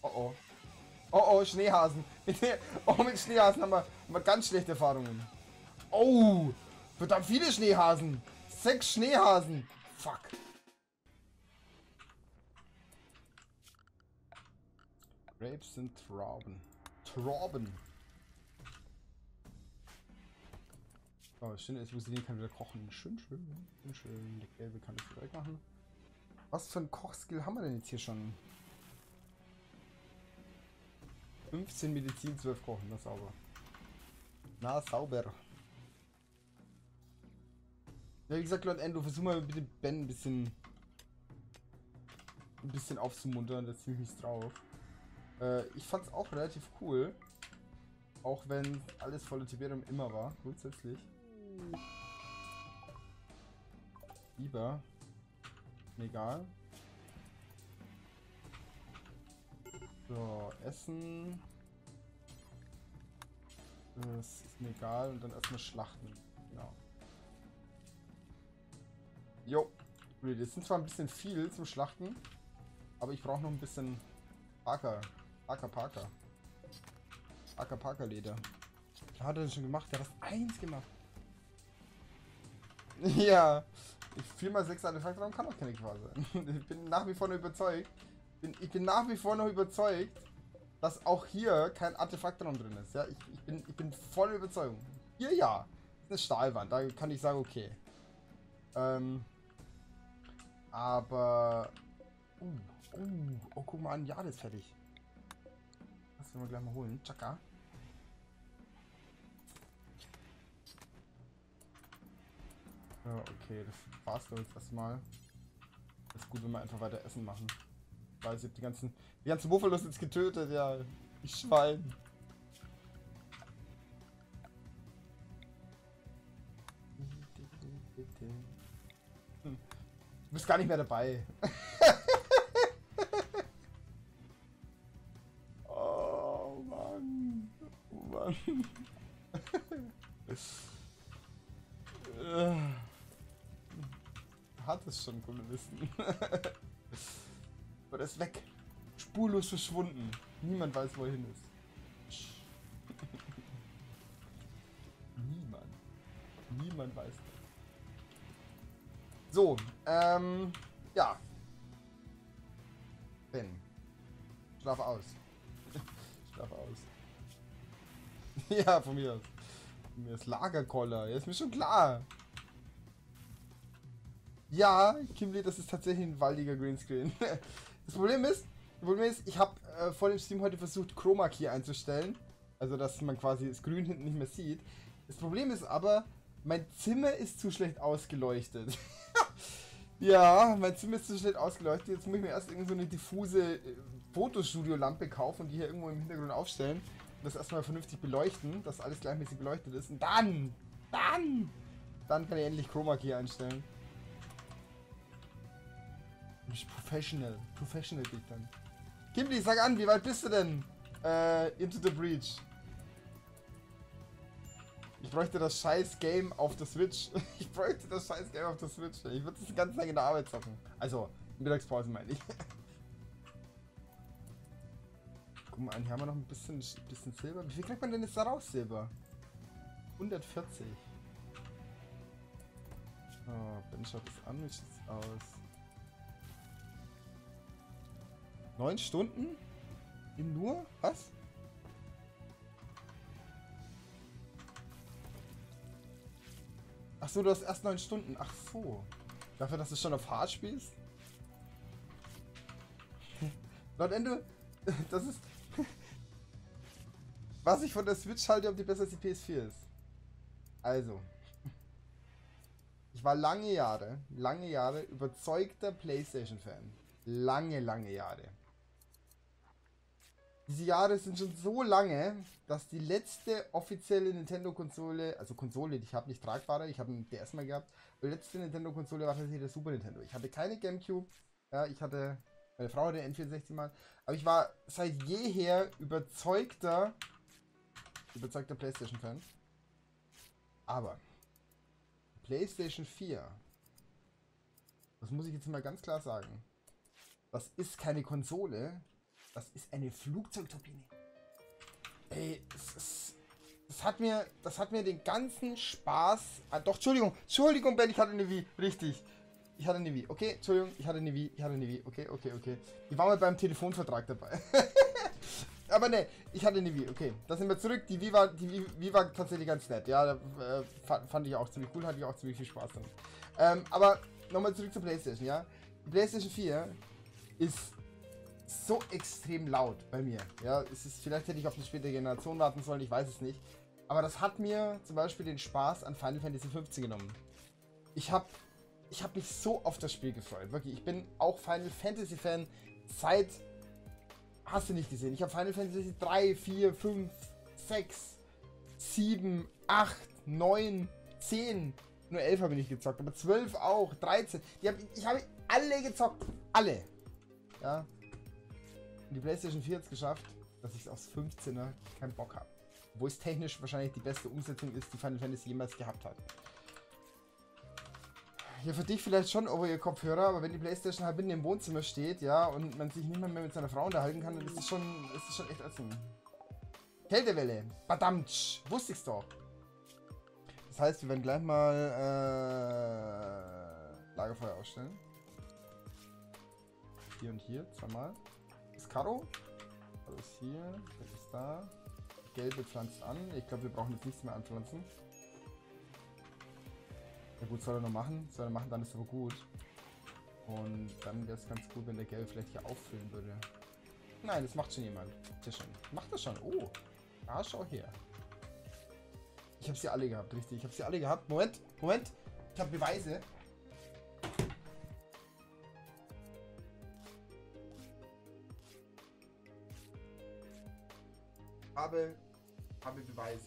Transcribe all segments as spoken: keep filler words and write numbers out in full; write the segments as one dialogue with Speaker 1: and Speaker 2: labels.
Speaker 1: Oh oh. Oh oh, Schneehasen. Oh, mit Schneehasen haben wir, haben wir ganz schlechte Erfahrungen. Oh, verdammt viele Schneehasen. Sechs Schneehasen. Fuck. Grapes sind Trauben. Trauben. Oh, schön, jetzt muss ich den kann wieder kochen. Schön, schön, schön, schön. Die gelbe kann ich direkt machen. Was für ein Kochskill haben wir denn jetzt hier schon? fünfzehn Medizin, zwölf Kochen, na sauber. Na sauber. Ja, wie gesagt, Lord Endo, versuch mal bitte Ben ein bisschen ein bisschen aufzumuntern, da ziehe ich mich drauf. Äh, ich fand's auch relativ cool. Auch wenn alles voller Tiberium immer war, grundsätzlich. Lieber. Egal. So, Essen. Das ist mir egal. Und dann erstmal schlachten. Genau. Jo. Das sind zwar ein bisschen viel zum Schlachten, aber ich brauche noch ein bisschen Parker. Parker, Parker. Parker, Parker Leder. Da hat er das schon gemacht. Der hat das eins gemacht. Ja. vier mal sechs Artefakte kann auch keine Gefahr sein. Ich bin nach wie vor noch überzeugt. Bin, ich bin nach wie vor noch überzeugt, dass auch hier kein Artefaktraum drin ist. Ja, ich, ich, bin, ich bin voll Überzeugung. Hier ja. Das ist eine Stahlwand. Da kann ich sagen, okay. Ähm. Aber. Uh, uh, oh, guck mal an. Ja, das ist fertig. Das werden wir gleich mal holen. Chaka. Ja, okay, das war's doch jetzt erstmal. Das ist gut, wenn wir einfach weiter Essen machen. Ich weiß, ich hab die ganzen. Die ganzen Buffalos jetzt getötet, ja. Ich Schwein. Hm. Du bist gar nicht mehr dabei. Oh Mann. Oh Mann. Hat es schon Kolonisten. Aber das ist weg. Spurlos verschwunden. Niemand weiß, wo er hin ist. Niemand. Niemand weiß das. So, ähm, ja. Ben. Schlaf aus. Schlaf aus. Ja, von mir aus. Von mir ist Lagerkoller. Ja, ist mir schon klar. Ja, Kimli, das ist tatsächlich ein waldiger Greenscreen. Das Problem ist, das Problem ist, ich habe äh, vor dem Stream heute versucht, Chroma Key einzustellen. Also, dass man quasi das Grün hinten nicht mehr sieht. Das Problem ist aber, mein Zimmer ist zu schlecht ausgeleuchtet. Ja, mein Zimmer ist zu schlecht ausgeleuchtet. Jetzt muss ich mir erst irgend so eine diffuse äh, Fotostudio-Lampe kaufen und die hier irgendwo im Hintergrund aufstellen. Und das erstmal vernünftig beleuchten, dass alles gleichmäßig beleuchtet ist. Und dann, dann, dann kann ich endlich Chroma Key einstellen. Ich professional. Professional bin ich dann. Kimli, sag an, wie weit bist du denn? Äh, Into the Breach. Ich bräuchte das scheiß Game auf der Switch. Ich bräuchte das scheiß Game auf der Switch. Ich würde das die ganze Zeit in der Arbeit zocken. Also, in Mittagspause meine ich. Guck mal an, hier haben wir noch ein bisschen, bisschen Silber. Wie viel kriegt man denn jetzt da raus, Silber? hundertvierzig. Oh, Ben schaut das an, wie sieht's aus? Neun Stunden? In nur? Was? Ach so, du hast erst neun Stunden. Ach so. Dafür, dass du schon auf Hard spielst? Laut Ende, das ist... Was ich von der Switch halte, ob die besser als die P S vier ist. Also. Ich war lange Jahre, lange Jahre überzeugter PlayStation-Fan. Lange, lange Jahre. Diese Jahre sind schon so lange, dass die letzte offizielle Nintendo-Konsole, also Konsole, die ich habe, nicht tragbare, ich habe einen D S mal gehabt, die letzte Nintendo-Konsole war tatsächlich der Super Nintendo. Ich hatte keine Gamecube, ja, ich hatte, meine Frau hatte N vierundsechzig mal, aber ich war seit jeher überzeugter, überzeugter PlayStation-Fan. Aber PlayStation vier, das muss ich jetzt mal ganz klar sagen, das ist keine Konsole, Das ist eine Flugzeugturbine. Ey, es ist... Das hat mir, das hat mir den ganzen Spaß... Ah, doch, Entschuldigung, Entschuldigung, Ben, ich hatte eine Wii. Richtig. Ich hatte eine Wii. Okay, Entschuldigung, ich hatte eine Wii. Ich hatte eine Wii. Okay, okay, okay. Ich war mal beim Telefonvertrag dabei. Aber ne, ich hatte eine Wii. Okay, da sind wir zurück. Die Wii war, die Wii, Wii war tatsächlich ganz nett. Ja, äh, fand, fand ich auch ziemlich cool. Hatte ich auch ziemlich viel Spaß damit. Ähm, aber nochmal zurück zur PlayStation, ja. Die PlayStation vier ist so extrem laut bei mir. Ja, es ist, vielleicht hätte ich auf eine spätere Generation warten sollen, ich weiß es nicht. Aber das hat mir zum Beispiel den Spaß an Final Fantasy fünfzehn genommen. Ich habe ich hab mich so auf das Spiel gefreut. Wirklich, ich bin auch Final Fantasy Fan seit... Hast du nicht gesehen? Ich habe Final Fantasy drei, vier, fünf, sechs, sieben, acht, neun, zehn... Nur elf habe ich nicht gezockt, aber zwölf auch, dreizehn. Die hab, ich habe alle gezockt. Alle. Ja. Und die PlayStation vier hat es geschafft, dass ich aufs fünfzehner keinen Bock habe. Wo es technisch wahrscheinlich die beste Umsetzung ist, die Final Fantasy jemals gehabt hat. Ja, für dich vielleicht schon over ihr Kopfhörer, aber wenn die PlayStation halt mitten im Wohnzimmer steht, ja, und man sich nicht mehr, mehr mit seiner Frau unterhalten kann, dann ist das schon, ist das schon echt ätzend. Kältewelle. Badamtsch. Wusste ich's doch. Das heißt, wir werden gleich mal äh, Lagerfeuer ausstellen. Hier und hier, zweimal. Das Karo. Karo ist hier, das ist da. Gelbe pflanzt an. Ich glaube, wir brauchen jetzt nichts mehr anpflanzen. Ja gut, soll er noch machen. Soll er machen, dann ist aber gut. Und dann wäre es ganz gut, wenn der Gelb vielleicht hier auffüllen würde. Nein, das macht schon jemand. Sehr schön. Macht das schon. Oh, da schau her. Ich habe sie alle gehabt, richtig. Ich habe sie alle gehabt. Moment, Moment. Ich habe Beweise. Habe, habe Beweise.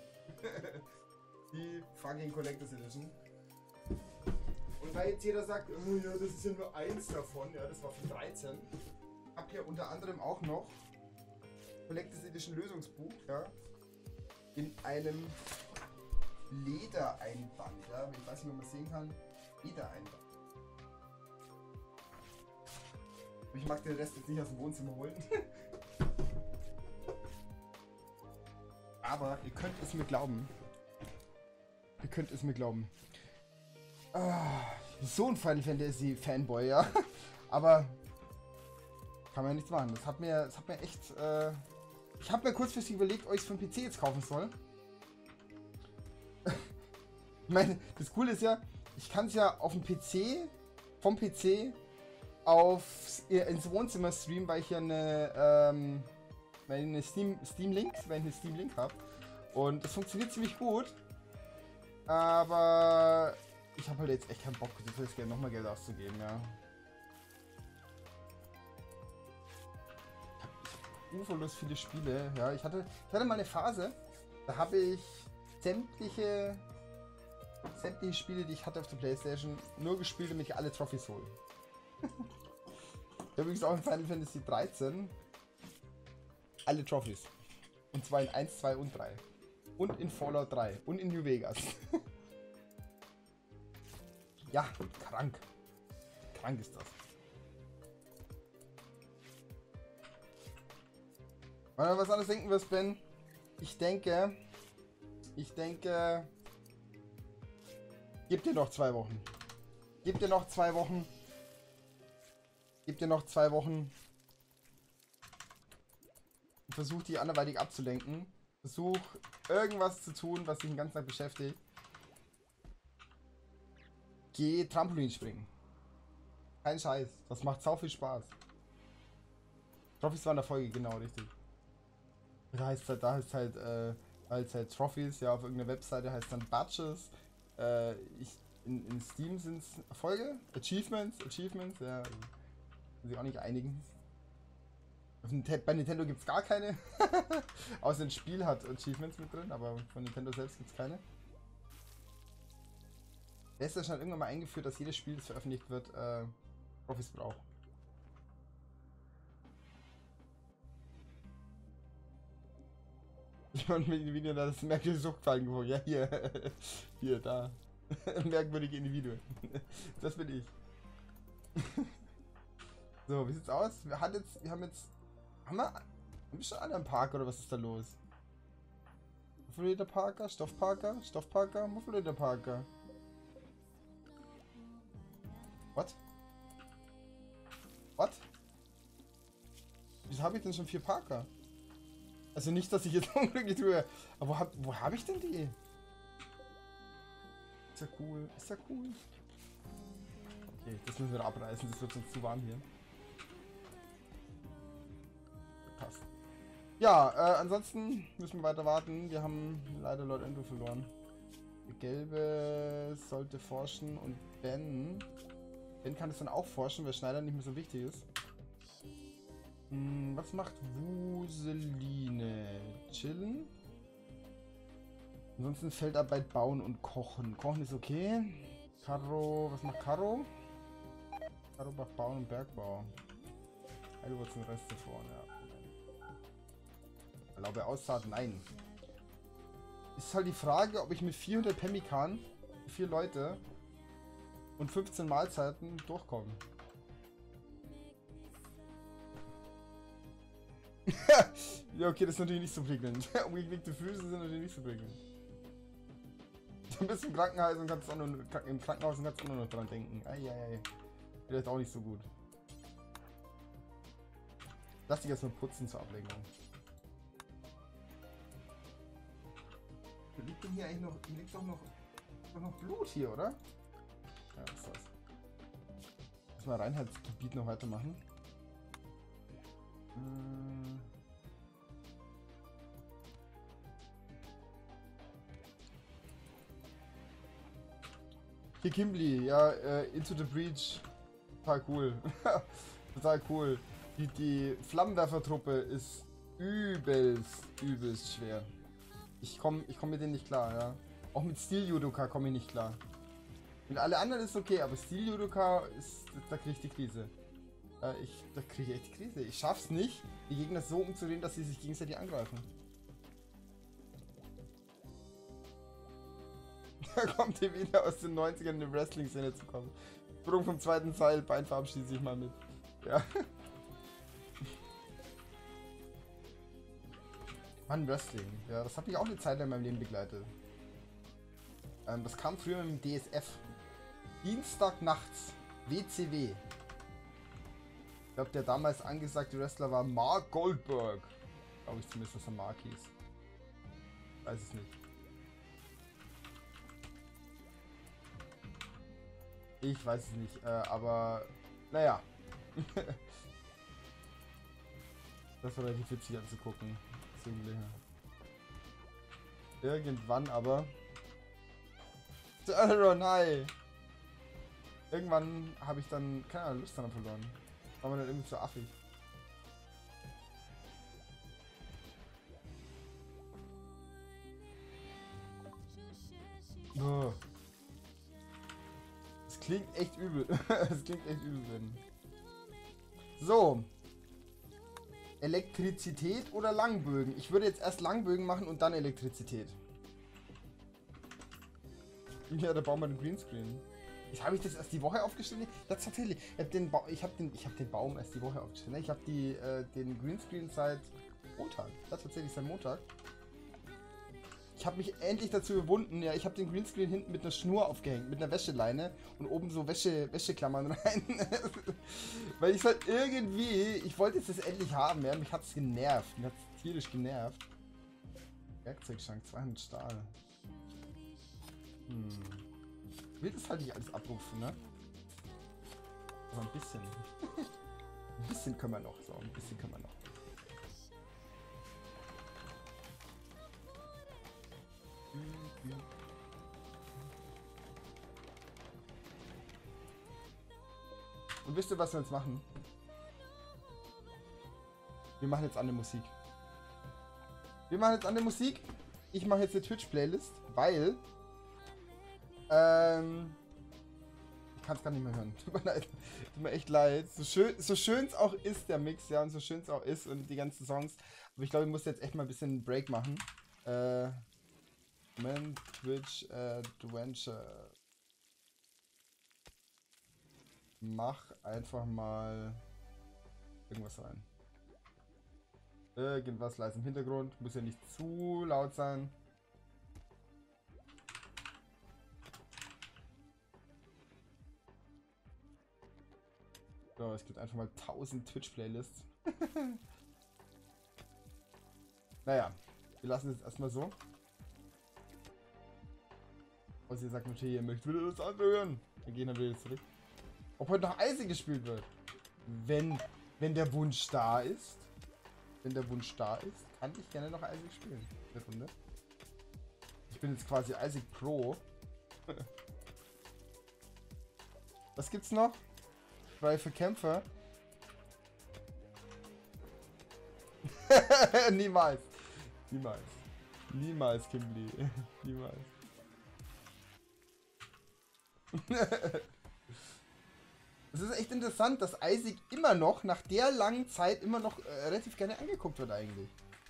Speaker 1: Die fucking Collectors Edition. Und weil jetzt jeder sagt, oh ja, das ist ja nur eins davon, ja, das war von dreizehn. Ich habe hier unter anderem auch noch Collectors Edition Lösungsbuch, ja, in einem Ledereinband, ja, ich weiß nicht, ob man sehen kann, Ledereinband. Ich mag den Rest jetzt nicht aus dem Wohnzimmer holen. Aber ihr könnt es mir glauben. Ihr könnt es mir glauben. Ah, so ein Final Fantasy Fanboy, ja. Aber kann man ja nichts machen. Das hat mir, das hat mir echt... Äh, ich habe mir kurzfristig überlegt, ob ich es für den P C jetzt kaufen soll. Ich meine, das Coole ist ja, ich kann es ja auf dem P C, vom P C auf ins Wohnzimmer streamen, weil ich ja eine, ähm, weil ich eine Steam, Steam Link, weil ich eine Steam Link habe. Und das funktioniert ziemlich gut. Aber ich habe halt jetzt echt keinen Bock, jetzt gerne nochmal Geld auszugeben, ja. Ich habe uferlos viele Spiele, ja. Ich hatte, ich hatte mal eine Phase, da habe ich sämtliche sämtliche Spiele, die ich hatte auf der PlayStation, nur gespielt, damit ich alle Trophys hole. Ich habe übrigens auch in Final Fantasy dreizehn alle Trophys. Und zwar in eins, zwei und drei. Und in Fallout drei. Und in New Vegas. Ja, krank. Krank ist das. Wenn du was anderes denken wirst, Ben, ich denke, ich denke, gib dir noch zwei Wochen. Gib dir noch zwei Wochen. Gib dir noch zwei Wochen. Versuch die anderweitig abzulenken. Versuch irgendwas zu tun, was dich den ganzen Tag beschäftigt. Geh Trampolin springen. Kein Scheiß. Das macht sau viel Spaß. Trophys war in der Folge, genau, richtig. Da heißt halt, da heißt halt, äh, als halt Trophys, ja, auf irgendeiner Webseite heißt dann Badges. Äh, ich, in, in Steam sind es Erfolge, Achievements, Achievements, ja, muss ich auch nicht einigen. Bei Nintendo gibt es gar keine. Außer ein Spiel hat Achievements mit drin, aber von Nintendo selbst gibt es keine. PlayStation hat irgendwann mal eingeführt, dass jedes Spiel, das veröffentlicht wird, äh, Trophys braucht. Ich habe mit dem Video da das merkwürdige Suchtfallen gefunden. Ja, hier. Hier, da. Merkwürdige Individuen. Das bin ich. So, wie sieht's aus? Wir, hat jetzt, wir haben jetzt Haben wir, haben wir schon alle einen Parker oder was ist da los? Muffleder Parker, Stoffparker, Stoffparker, Muffleder Parker. What? What? Wieso habe ich denn schon vier Parker? Also nicht, dass ich jetzt unglücklich tue. Aber wo habe wo hab ich denn die? Ist ja cool. Ist ja cool. Okay, das müssen wir abreißen. Das wird sonst zu warm hier. Passt. Ja, äh, ansonsten müssen wir weiter warten. Wir haben leider Lord Andrew verloren. Der Gelbe sollte forschen und Ben... Ben kann es dann auch forschen, weil Schneider nicht mehr so wichtig ist. Hm, was macht Wuseline? Chillen? Ansonsten Feldarbeit bauen und kochen. Kochen ist okay. Karo, was macht Karo? Karo macht Bauen und Bergbau. Heilwurzeln Reste vorne, ja. Erlaube Aussaat, nein. Ist halt die Frage, ob ich mit vierhundert Pemmikan, vier Leute und fünfzehn Mahlzeiten durchkomme. Ja, okay, das ist natürlich nicht so prickelnd. Umgeknickte Füße sind natürlich nicht so prickelnd. Du bist im Krankenhaus und kannst auch nur, im Krankenhaus und kannst auch nur noch dran denken. Eieiei. Vielleicht auch nicht so gut. Lass dich erstmal putzen zur Ablenkung. Liegt denn hier eigentlich noch. Hier liegt doch noch, doch noch Blut hier, oder? Ja, was ist das? Erstmal Reinheitsgebiet noch weitermachen. Hm. Hier Kimblee, ja, äh, Into the Breach. Total cool. Total cool. Die, die Flammenwerfertruppe ist übelst, übelst schwer. Ich komme ich komm mit denen nicht klar, ja. Auch mit Steel Judoka komme ich nicht klar. Mit alle anderen ist okay, aber Steel Judoka ist, da kriege ich die Krise. Äh, ich, da kriege ich echt die Krise. Ich schaff's nicht, die Gegner so umzudrehen, dass sie sich gegenseitig angreifen. Da kommt ihr wieder aus den neunzigern in die Wrestling-Szene zu kommen. Sprung vom zweiten Seil, Bein verabschiedet sich mal mit. Ja. Mann, Wrestling. Ja, das hat mich auch eine Zeit lang in meinem Leben begleitet. Ähm, das kam früher mit dem D S F. Dienstag nachts. W C W. Ich glaube, der damals angesagte Wrestler war Mark Goldberg. Glaube ich zumindest, dass er Mark hieß. Weiß es nicht. Ich weiß es nicht, äh, aber naja. Das war relativ witzig anzugucken. Irgendwann aber. Nein! Irgendwann habe ich dann keine Ahnung, Lust daran verloren. War mir dann irgendwie zu affig. Oh. Das klingt echt übel. Das klingt echt übel werden. So. Elektrizität oder Langbögen? Ich würde jetzt erst Langbögen machen und dann Elektrizität. Ja, da bauen wir den Greenscreen. Habe ich das erst die Woche aufgestellt? Ja, tatsächlich. Ich habe den, ba ich hab den, ich hab den Baum erst die Woche aufgestellt. Ich habe die äh, den Greenscreen seit Montag. Das tatsächlich seit Montag. Ich habe mich endlich dazu überwunden. Ja, ich habe den Greenscreen hinten mit einer Schnur aufgehängt, mit einer Wäscheleine und oben so Wäsche, Wäscheklammern rein. Weil ich halt irgendwie, ich wollte jetzt das endlich haben. Ja, mich hat es genervt. Mich hat es tierisch genervt. Werkzeugschrank, zweihundert Stahl. Hm. Ich will das halt nicht alles abrufen, ne? Aber ein bisschen. Ein bisschen können wir noch. So, ein bisschen können wir noch. Und wisst ihr, was wir jetzt machen? Wir machen jetzt andere Musik. Wir machen jetzt andere Musik. Ich mache jetzt eine Twitch-Playlist, weil... Ähm... Ich kann es gar nicht mehr hören. Tut mir leid. Tut mir echt leid. So schön so schön es auch ist, der Mix, ja, und so schön es auch ist und die ganzen Songs. Aber ich glaube, ich muss jetzt echt mal ein bisschen einen Break machen. Äh... Moment, Twitch Adventure. Mach einfach mal irgendwas rein. Irgendwas leise im Hintergrund. Muss ja nicht zu laut sein. So, es gibt einfach mal tausend Twitch-Playlists. Naja, wir lassen es erstmal so. Und ihr sagt natürlich, ihr möchtet wieder das andere hören. Dann gehen wir wieder zurück. Ob heute noch Eisig gespielt wird? Wenn, wenn der Wunsch da ist. Wenn der Wunsch da ist, kann ich gerne noch Eisig spielen. Eine Runde. Ich bin jetzt quasi Eisig Pro. Was gibt's noch? Frei für Kämpfer. Niemals. Niemals. Niemals, Kimberly. Niemals. Es ist echt interessant, dass Eisig immer noch, nach der langen Zeit, immer noch äh, relativ gerne angeguckt wird eigentlich.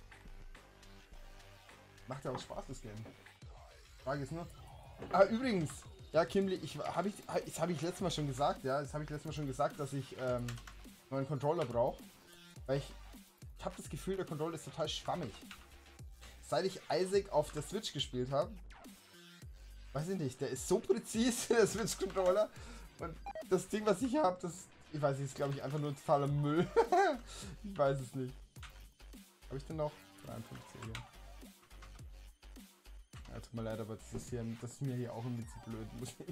Speaker 1: Macht ja auch Spaß, das Game. Frage ist nur... Ah, übrigens, ja, Kimberly, ich habe ich, das habe ich letztes Mal schon gesagt, ja, das habe ich letztes Mal schon gesagt, dass ich ähm, neuen Controller brauche. Weil ich, ich habe das Gefühl, der Controller ist total schwammig. Seit ich Isaac auf der Switch gespielt habe, weiß ich nicht, der ist so präzise, der Switch-Controller. Und das Ding, was ich habe, das, ich weiß nicht, ist glaube ich einfach nur totaler Müll. Ich weiß es nicht. Habe ich denn noch? dreiundfünfzig hier. Ja, tut mir leid, aber das ist, hier, das ist mir hier auch irgendwie zu blöd.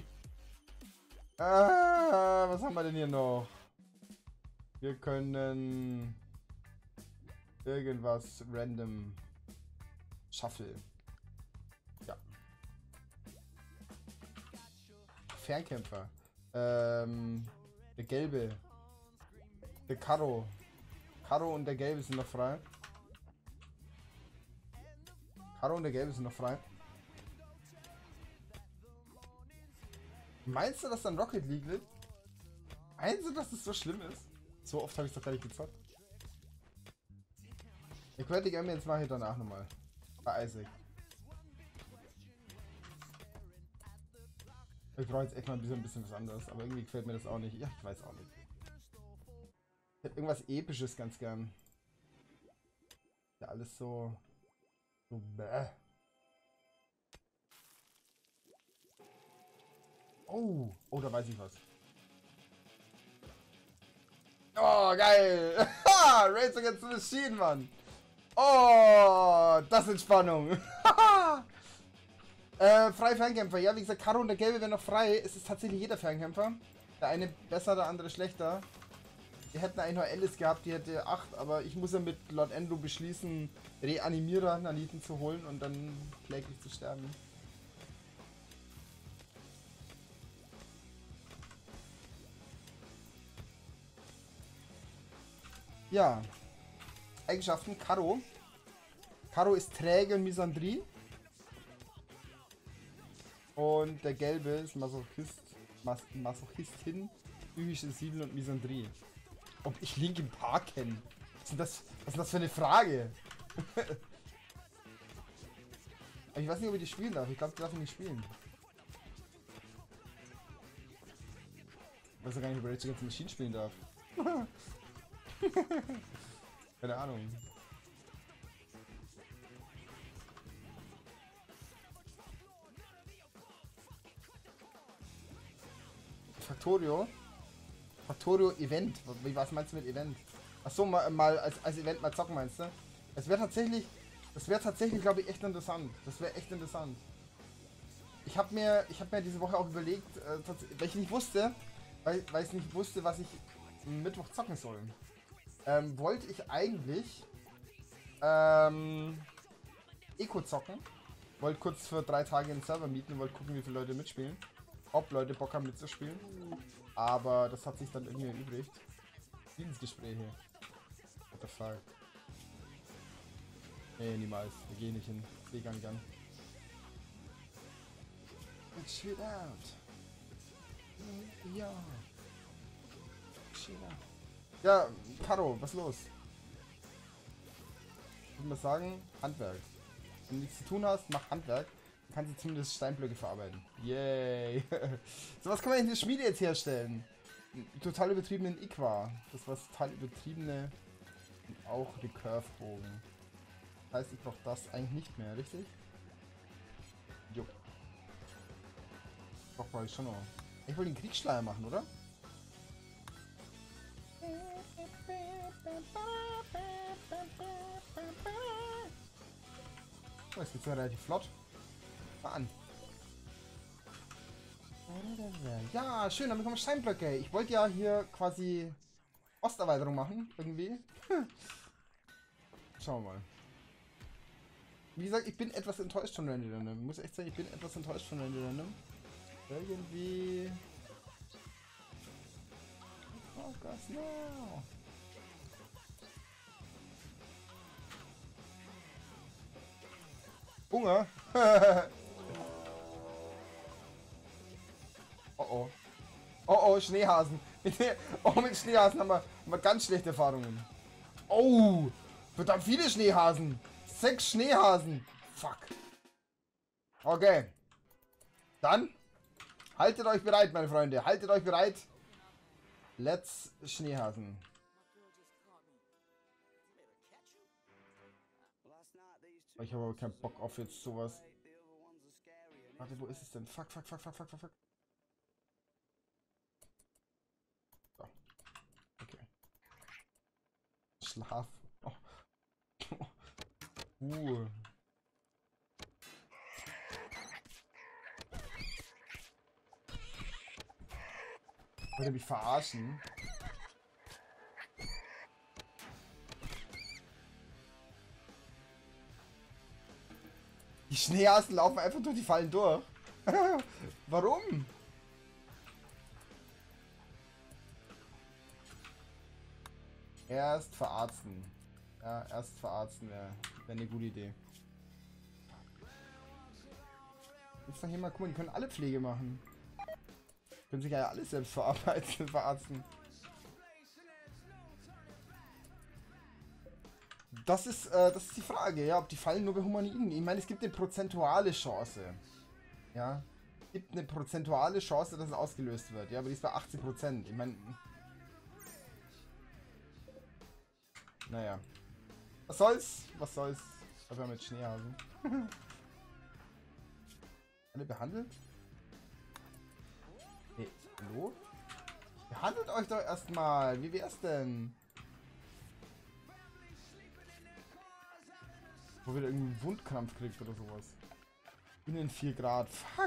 Speaker 1: Ah, was haben wir denn hier noch? Wir können irgendwas random Shuffle. Ja. Fernkämpfer. Ähm, der Gelbe. Der Karo. Karo und der Gelbe sind noch frei. Karo und der Gelbe sind noch frei. Meinst du, dass dann Rocket League wird? Meinst du, dass das so schlimm ist? So oft habe ich es doch gar nicht gezockt. Ich werde die Game jetzt nachher danach nochmal. Bei Isaac. Ich brauche jetzt echt mal ein bisschen, ein bisschen was anderes, aber irgendwie gefällt mir das auch nicht. Ja, ich weiß auch nicht. Ich hätte irgendwas Episches ganz gern. Ja, alles so... so bäh. Oh, oh, da weiß ich was. Oh, geil! Ha! Race Against the Machine, Mann! Oh, das ist Spannung! äh, freie Fernkämpfer. Ja, wie gesagt, Karo und der Gelbe wären noch frei. Es ist tatsächlich jeder Fernkämpfer. Der eine besser, der andere schlechter. Wir hätten eigentlich nur Alice gehabt, die hätte acht, aber ich muss ja mit Lord Endo beschließen, Reanimierer Naniten zu holen und dann kläglich zu sterben. Ja. Eigenschaften, Karo. Karo ist träge und Misandrie. Und der Gelbe ist Masochist, Mas Masochistin, psychische Siedel und Misandrie. Ob ich Linkin Park kenne? Was ist das, was ist das für eine Frage? Ich weiß nicht, ob ich die spielen darf. Ich glaube, die darf ich nicht spielen. Ich weiß ja gar nicht, ob ich Rage Against the Machine spielen darf. Keine Ahnung. Factorio? Factorio Event. Wie, was meinst du mit Event? Achso, mal, mal als, als Event mal zocken, meinst du? Es wäre tatsächlich, das wäre tatsächlich, glaube ich, echt interessant. Das wäre echt interessant. Ich habe mir, ich habe mir diese Woche auch überlegt, äh, weil ich nicht wusste, weil, weil ich nicht wusste, was ich Mittwoch zocken soll. Ähm, wollte ich eigentlich ähm, Eco zocken. Wollte kurz für drei Tage den Server mieten, wollte gucken, wie viele Leute mitspielen. Ob Leute Bock haben mitzuspielen. Aber das hat sich dann irgendwie erübrigt. Friedensgespräche. What the fuck? Nee, niemals. Wir gehen nicht hin. Ich seh gar nicht an. Let's shit out. Ja. Shit out. Ja, Karo, was los? Ich würde mal sagen, Handwerk. Wenn du nichts zu tun hast, mach Handwerk. Dann kannst du zumindest Steinblöcke verarbeiten. Yay. So, was kann man in der Schmiede jetzt herstellen? Total übertriebenen Iqua. Das war total übertriebene Und auch Recurve-Bogen. Das heißt, ich brauche das eigentlich nicht mehr, richtig? Jo. Doch, brauche ich schon noch. Ich wollte den Kriegsschleier machen, oder? Oh, jetzt geht's ja relativ flott. Mal an. Ja, schön, dann bekommen wir Steinblöcke. Ich wollte ja hier quasi Osterweiterung machen, irgendwie. Schauen wir mal. Wie gesagt, ich bin etwas enttäuscht von Randy Random. Ich muss echt sagen, ich bin etwas enttäuscht von Randy Random. Irgendwie... Oh Gott, no! Hunger! Oh oh. Oh oh, Schneehasen. Oh, mit Schneehasen haben wir, haben wir ganz schlechte Erfahrungen. Oh! Verdammt viele Schneehasen! Sechs Schneehasen! Fuck. Okay. Dann haltet euch bereit, meine Freunde. Haltet euch bereit. Let's Schneehasen. Ich habe aber keinen Bock auf jetzt sowas. Warte, wo ist es denn? Fuck, fuck, fuck, fuck, fuck, fuck, fuck. So. Okay. Schlaf. Oh. uh. Wollt ihr mich verarschen? Die Schneehasen laufen einfach durch die Fallen durch. Warum? Erst verarzten. Ja, erst verarzten wäre wär eine gute Idee. Jetzt doch hier mal, guck mal, die können alle Pflege machen. Können sich ja alles selbst verarbeiten, verarzten. Das ist, äh, das ist die Frage, ja, ob die Fallen nur bei Humaniden. Ich meine, es gibt eine prozentuale Chance. Ja. Es gibt eine prozentuale Chance, dass es ausgelöst wird. Ja, aber die ist bei achtzig Prozent. Ich meine. Naja. Was soll's? Was soll's? Aber mit Schneehasen. Alle behandelt? Hey, hallo? Behandelt euch doch erstmal. Wie wär's denn? Wo wieder irgendwie einen Wundkrampf kriegt oder sowas. Innen vier Grad. Fuck!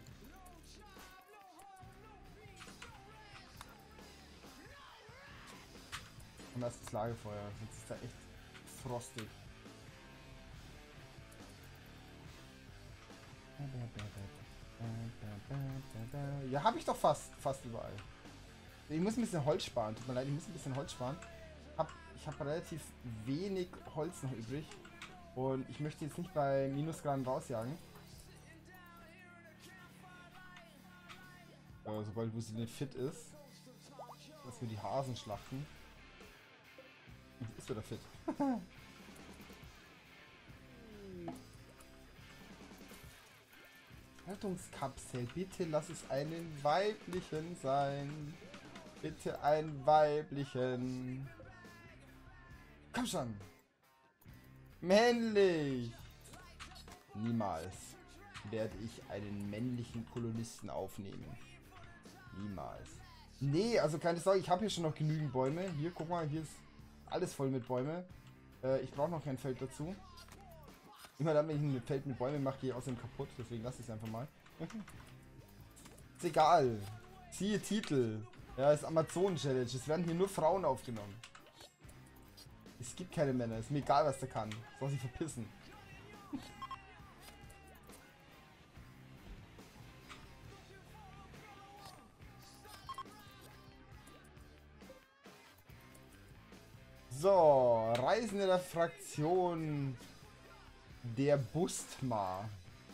Speaker 1: Und das ist das Lagerfeuer. Jetzt ist da echt frostig. Ja, habe ich doch fast. Fast überall. Ich muss ein bisschen Holz sparen. Tut mir leid, ich muss ein bisschen Holz sparen. Hab, ich habe relativ wenig Holz noch übrig. Und ich möchte jetzt nicht bei Minusgraden rausjagen. Äh, sobald Wusi nicht fit ist. Dass wir die Hasen schlachten. Und ist wieder fit. Rettungskapsel. Bitte lass es einen weiblichen sein. Bitte einen weiblichen. Komm schon. Männlich! Niemals werde ich einen männlichen Kolonisten aufnehmen. Niemals. Nee, also keine Sorge, ich habe hier schon noch genügend Bäume. Hier, guck mal, hier ist alles voll mit Bäume. Äh, ich brauche noch kein Feld dazu. Immer dann, wenn ich ein Feld mit Bäumen mache, gehe ich außerdem kaputt. Deswegen lasse ich es einfach mal. Ist egal. Siehe Titel. Ja, ist Amazon-Challenge. Es werden hier nur Frauen aufgenommen. Es gibt keine Männer, ist mir egal, was der kann. Soll sich verpissen. So, Reisende der Fraktion der Bustma.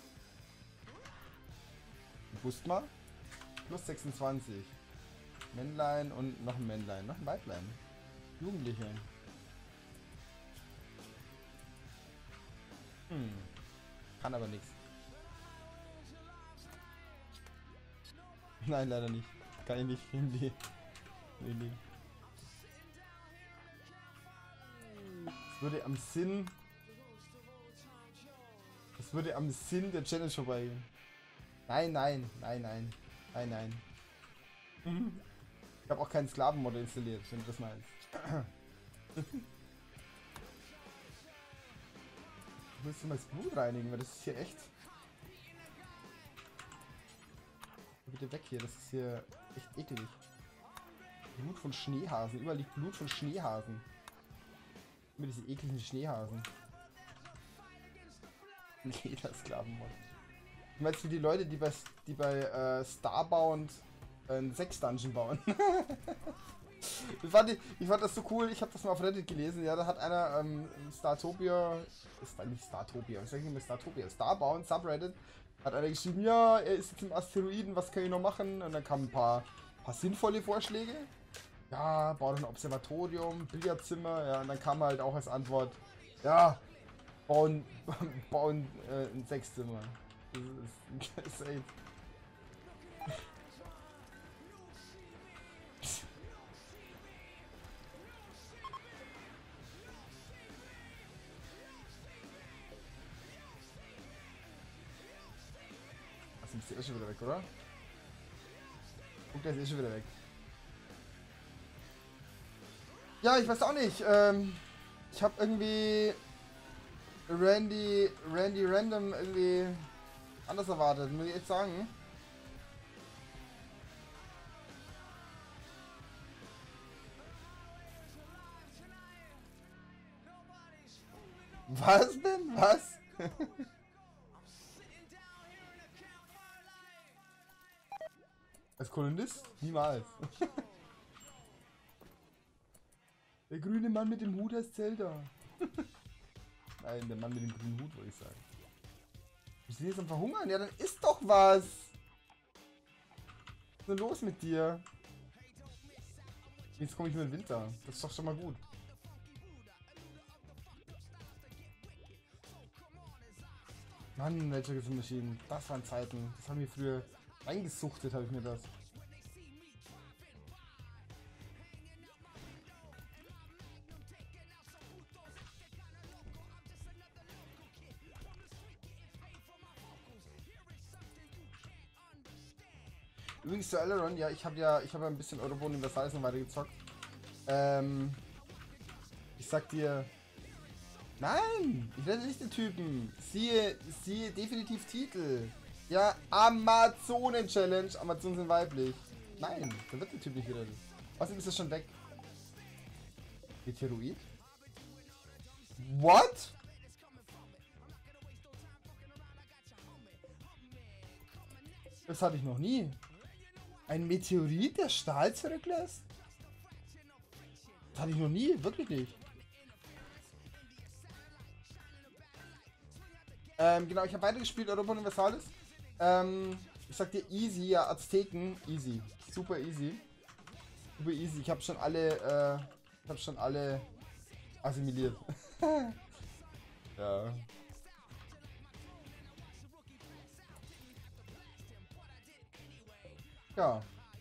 Speaker 1: Bustma? Plus sechsundzwanzig. Männlein und noch ein Männlein. Noch ein Weiblein. Jugendliche. Hm. Kann aber nichts. Nein, leider nicht. Kann ich nicht. Nee. Nee, nee. Das würde am Sinn... Das würde am Sinn der Challenge vorbeigehen. Nein, nein, nein, nein. Nein, nein. Ich habe auch keinen Sklavenmodell installiert, wenn du das meinst. Ich muss mal das Blut reinigen, weil das ist hier echt... Bitte weg hier, das ist hier echt eklig. Blut von Schneehasen, überall liegt Blut von Schneehasen. Immer diese ekligen Schneehasen. Jeder Sklavenmod. Du meinst wie die Leute, die bei, die bei äh, Starbound äh, einen Sex-Dungeon bauen. ich, fand, ich, ich fand das so cool, ich habe das mal auf Reddit gelesen. Ja, da hat einer ähm, Startopia, ist nicht Startopia, was sag ich nicht mehr Startopia, Starbound, Subreddit, hat einer geschrieben, ja, er ist jetzt im Asteroiden, was kann ich noch machen? Und dann kamen ein paar, paar sinnvolle Vorschläge. Ja, bau doch ein Observatorium, Billardzimmer, ja, und dann kam halt auch als Antwort, ja, bauen, bauen äh, ein Sechszimmer. Das ist, das ist echt. Also ist der eh schon wieder weg, oder? Guck, der ist eh schon wieder weg. Ja, ich weiß auch nicht. Ähm, ich habe irgendwie Randy, Randy Random irgendwie anders erwartet, muss ich echt sagen. Was denn? Was? Als Kolonist? Niemals. Der grüne Mann mit dem Hut heißt Zelda. Nein, der Mann mit dem grünen Hut, würde ich sagen. Wir sind jetzt am Verhungern. Ja, dann isst doch was. Was ist denn los mit dir? Jetzt komme ich nur im Winter. Das ist doch schon mal gut. Mann, welche Maschinen. Das waren Zeiten. Das haben wir früher eingesuchtet, habe ich mir das. Übrigens zu Aileron, ja, ich habe ja, ich habe ja ein bisschen Europa Universalis noch weiter gezockt. Ähm, ich sag dir, nein, ich werde nicht den Typen. Siehe, siehe definitiv Titel. Ja, Amazonen Challenge. Amazonen sind weiblich. Nein, da wird der Typ nicht gerettet. Außerdem ist er schon weg. Meteoroid? What? Das hatte ich noch nie. Ein Meteorit, der Stahl zurücklässt? Das hatte ich noch nie, wirklich nicht. Ähm, genau, ich habe weitergespielt, Europa Universalis. Ähm, ich sag dir easy, ja, Azteken, easy. Super easy. Super easy. Ich habe schon alle, äh, ich habe schon alle assimiliert. Ja. Ja.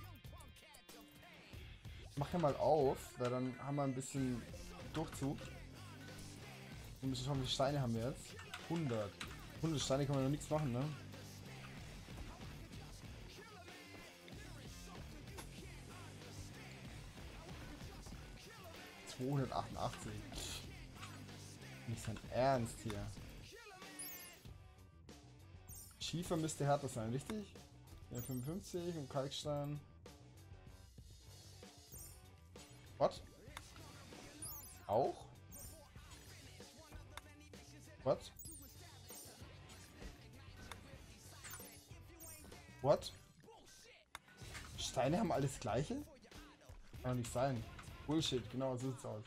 Speaker 1: Ich mache ja mal auf, weil dann haben wir ein bisschen Durchzug. Wir müssen schauen, wie viele Steine haben wir jetzt. hundert. hundert Steine kann man noch nichts machen, ne? zweihundertachtundachtzig. Nicht sein Ernst hier. Schiefer müsste härter sein, richtig? Ja, fünfundfünfzig und Kalkstein. What? Auch? What? What? Steine haben alles gleiche? Kann doch nicht sein. Bullshit, genau so sieht's aus.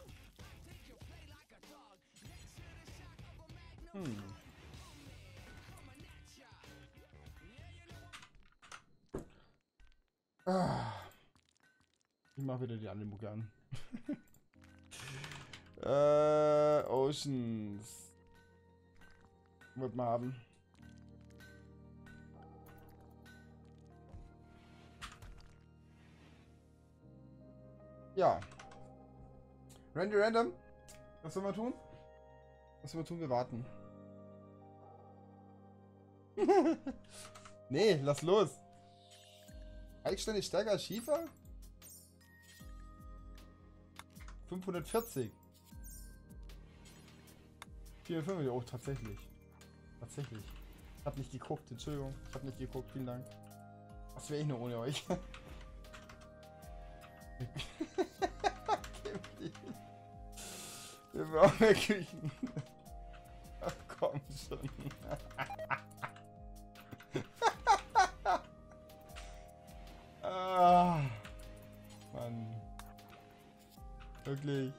Speaker 1: Hm. Ah. Ich mach wieder die andere Mucke an. äh, Oceans. Wird man haben. Ja. Randy Random. Was soll man tun? Was soll man tun? Wir warten. Nee, lass los. Eigenständig stärker als Schiefer? fünfhundertvierzig. vierhundertfünfzig. Oh, tatsächlich. Tatsächlich. Ich hab nicht geguckt, Entschuldigung. Ich hab nicht geguckt, vielen Dank. Was wäre ich nur ohne euch? Wir brauchen mehr Küchen. Ach komm schon. Ah, Mann. Wirklich.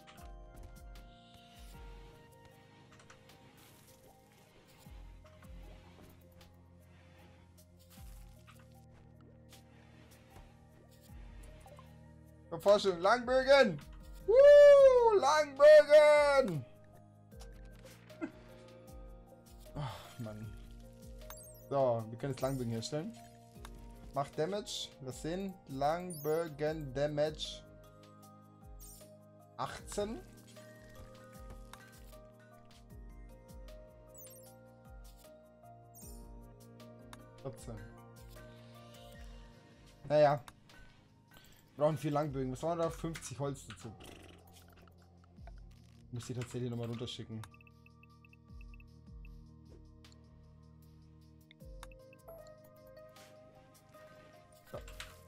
Speaker 1: Forschung, Langbögen! Woo, Langbögen! Ach, Mann. So, wir können jetzt Langbögen herstellen. Macht Damage. Was sehen? Langbögen Damage. achtzehn. vierzehn. Naja. Wir brauchen vier Langbögen. Was waren da? fünfzig Holz dazu. Ich muss die tatsächlich nochmal runterschicken. So.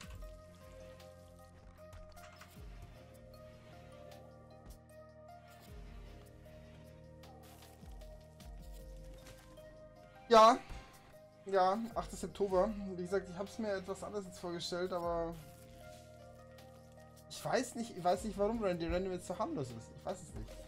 Speaker 1: Ja. Ja, achter Oktober. Wie gesagt, ich habe es mir etwas anders jetzt vorgestellt, aber ich weiß nicht, ich weiß nicht, warum Randy Random jetzt so harmlos ist. Ich weiß es nicht.